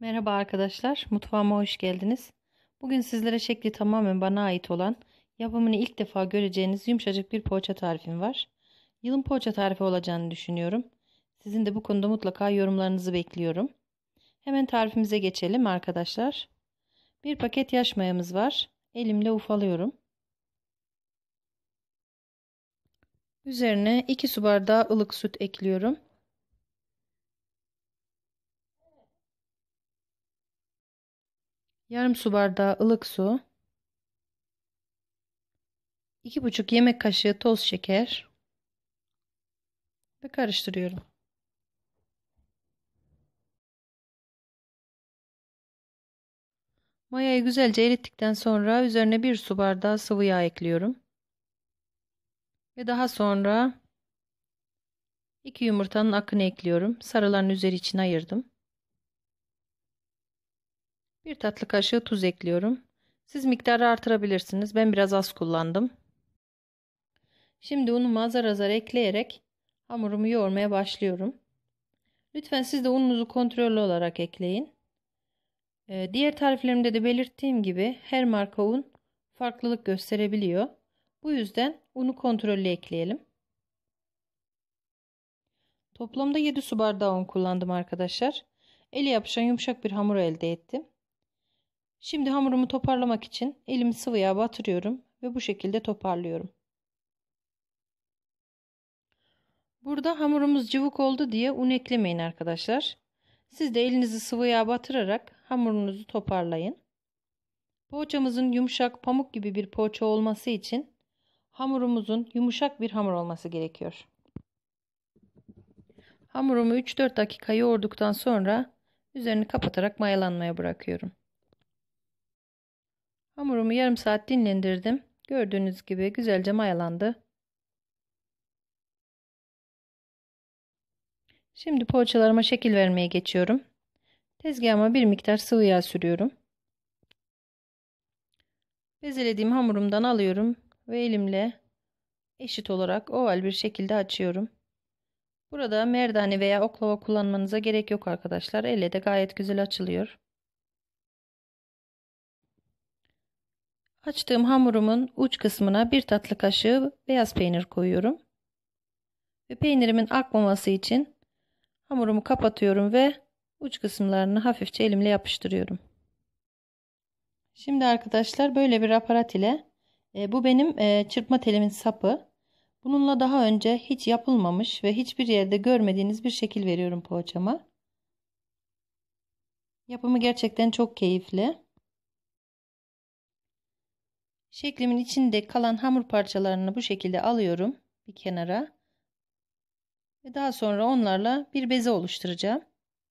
Merhaba arkadaşlar, mutfağıma hoş geldiniz. Bugün sizlere şekli tamamen bana ait olan, yapımını ilk defa göreceğiniz yumuşacık bir poğaça tarifim var. Yılın poğaça tarifi olacağını düşünüyorum. Sizin de bu konuda mutlaka yorumlarınızı bekliyorum. Hemen tarifimize geçelim arkadaşlar. Bir paket yaş mayamız var. Elimle ufalıyorum. Üzerine 2 su bardağı ılık süt ekliyorum. Yarım su bardağı ılık su. 2,5 yemek kaşığı toz şeker ve karıştırıyorum. Mayayı güzelce erittikten sonra üzerine 1 su bardağı sıvı yağ ekliyorum. Ve daha sonra 2 yumurtanın akını ekliyorum. Sarıların üzeri için ayırdım. 1 tatlı kaşığı tuz ekliyorum. Siz miktarı artırabilirsiniz. Ben biraz az kullandım. Şimdi unumu azar azar ekleyerek hamurumu yoğurmaya başlıyorum. Lütfen siz de ununuzu kontrollü olarak ekleyin. Diğer tariflerimde de belirttiğim gibi her marka un farklılık gösterebiliyor. Bu yüzden unu kontrollü ekleyelim. Toplamda 7 su bardağı un kullandım arkadaşlar. Ele yapışan yumuşak bir hamur elde ettim. Şimdi hamurumu toparlamak için elimi sıvı yağ batırıyorum ve bu şekilde toparlıyorum. Burada hamurumuz cıvık oldu diye un eklemeyin arkadaşlar. Siz de elinizi sıvı yağ batırarak hamurunuzu toparlayın. Poğaçamızın yumuşak pamuk gibi bir poğaça olması için hamurumuzun yumuşak bir hamur olması gerekiyor. Hamurumu 3-4 dakika yoğurduktan sonra üzerini kapatarak mayalanmaya bırakıyorum. Hamurumu yarım saat dinlendirdim. Gördüğünüz gibi güzelce mayalandı. Şimdi poğaçalarıma şekil vermeye geçiyorum. Tezgahıma bir miktar sıvı yağ sürüyorum. Bezelediğim hamurumdan alıyorum ve elimle eşit olarak oval bir şekilde açıyorum. Burada merdane veya oklava kullanmanıza gerek yok arkadaşlar. Elle de gayet güzel açılıyor. Açtığım hamurumun uç kısmına 1 tatlı kaşığı beyaz peynir koyuyorum. Ve peynirimin akmaması için hamurumu kapatıyorum ve uç kısımlarını hafifçe elimle yapıştırıyorum. Şimdi arkadaşlar böyle bir aparat ile bu benim çırpma telimin sapı. Bununla daha önce hiç yapılmamış ve hiçbir yerde görmediğiniz bir şekil veriyorum poğaçama. Yapımı gerçekten çok keyifli. Şeklimin içinde kalan hamur parçalarını bu şekilde alıyorum bir kenara. Ve daha sonra onlarla bir beze oluşturacağım.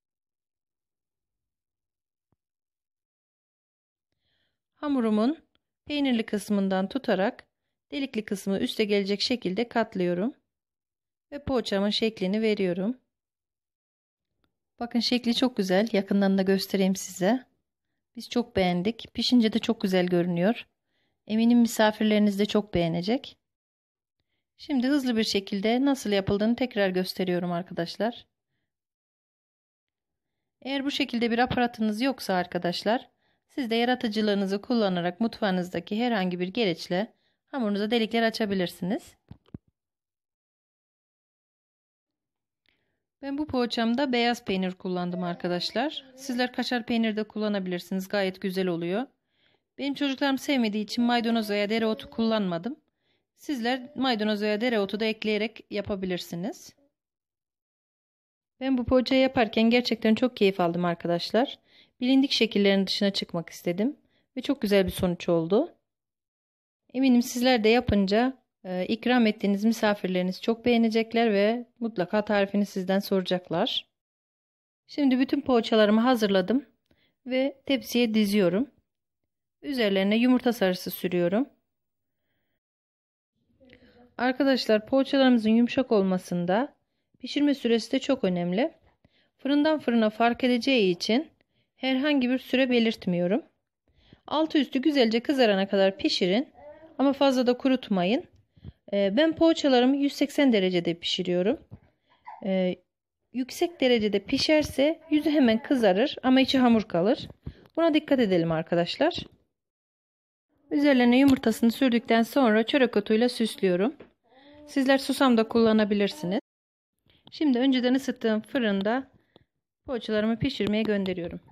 Hamurumun peynirli kısmından tutarak delikli kısmı üste gelecek şekilde katlıyorum. Ve poğaçamın şeklini veriyorum. Bakın şekli çok güzel. Yakından da göstereyim size. Biz çok beğendik. Pişince de çok güzel görünüyor. Eminim misafirleriniz de çok beğenecek. Şimdi hızlı bir şekilde nasıl yapıldığını tekrar gösteriyorum arkadaşlar. Eğer bu şekilde bir aparatınız yoksa arkadaşlar, siz de yaratıcılığınızı kullanarak mutfağınızdaki herhangi bir gereçle hamurunuza delikler açabilirsiniz. Ben bu poğaçamda beyaz peynir kullandım arkadaşlar. Sizler kaşar peynir de kullanabilirsiniz. Gayet güzel oluyor. Benim çocuklarım sevmediği için maydanoz veya dereotu kullanmadım. Sizler maydanoz veya dereotu da ekleyerek yapabilirsiniz. Ben bu poğaçayı yaparken gerçekten çok keyif aldım arkadaşlar. Bilindik şekillerin dışına çıkmak istedim. Ve çok güzel bir sonuç oldu. Eminim sizler de yapınca ikram ettiğiniz misafirleriniz çok beğenecekler ve mutlaka tarifini sizden soracaklar. Şimdi bütün poğaçalarımı hazırladım ve tepsiye diziyorum. Üzerlerine yumurta sarısı sürüyorum. Arkadaşlar poğaçalarımızın yumuşak olmasında pişirme süresi de çok önemli. Fırından fırına fark edeceği için herhangi bir süre belirtmiyorum. Altı üstü güzelce kızarana kadar pişirin ama fazla da kurutmayın. Ben poğaçalarımı 180 derecede pişiriyorum. yüksek derecede pişerse yüzü hemen kızarır ama içi hamur kalır. Buna dikkat edelim arkadaşlar. Üzerlerine yumurtasını sürdükten sonra çörek otuyla süslüyorum. Sizler susam da kullanabilirsiniz. Şimdi önceden ısıttığım fırında poğaçalarımı pişirmeye gönderiyorum.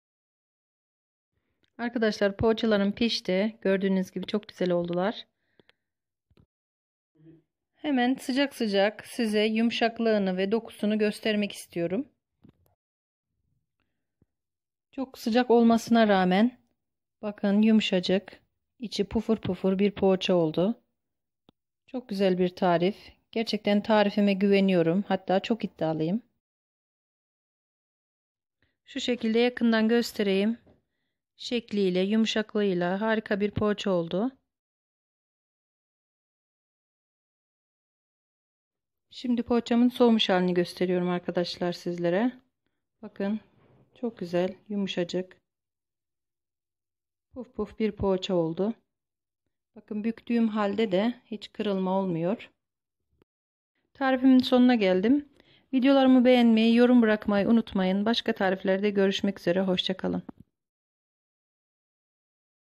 Arkadaşlar poğaçalarım pişti. Gördüğünüz gibi çok güzel oldular. Hemen sıcak sıcak size yumuşaklığını ve dokusunu göstermek istiyorum. Çok sıcak olmasına rağmen bakın yumuşacık, içi pufur pufur bir poğaça oldu. Çok güzel bir tarif. Gerçekten tarifime güveniyorum. Hatta çok iddialıyım. Şu şekilde yakından göstereyim. Şekliyle, yumuşaklığıyla harika bir poğaça oldu. Şimdi poğaçamın soğumuş halini gösteriyorum arkadaşlar sizlere. Bakın çok güzel, yumuşacık. Puf puf bir poğaça oldu. Bakın büktüğüm halde de hiç kırılma olmuyor. Tarifimin sonuna geldim. Videolarımı beğenmeyi, yorum bırakmayı unutmayın. Başka tariflerde görüşmek üzere. Hoşça kalın.